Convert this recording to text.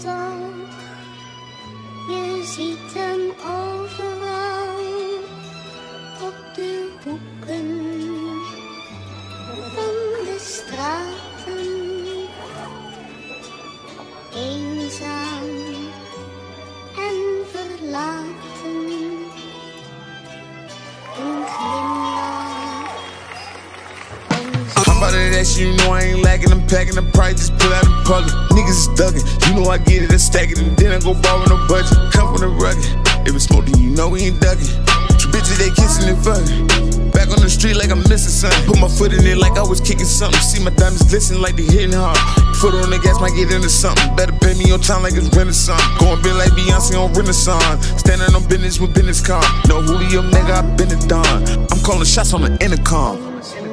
zo. Je ziet hem overal op de hoeken van de straten. Eenzaam en verlaten. Een glimlach. I'm about that shit, you know I ain't lacking. I'm packing the price, just pull out in public. Niggas is thuggin', you know I get it, I stack it, and then I go ball with no budget. Come from the rugged, if it's smoking, you know we ain't ducking. Two bitches, they kissing and fucking. Back on the street like I'm missing something. Put my foot in it like I was kicking something. See my diamonds glisten like they hitting hard. Foot on the gas, might get into something. Better pay me on time like it's Renaissance. Going big like Beyonce on Renaissance. Standing on business with business card. No Julio, nigga, I been a don. I'm calling shots on the intercom.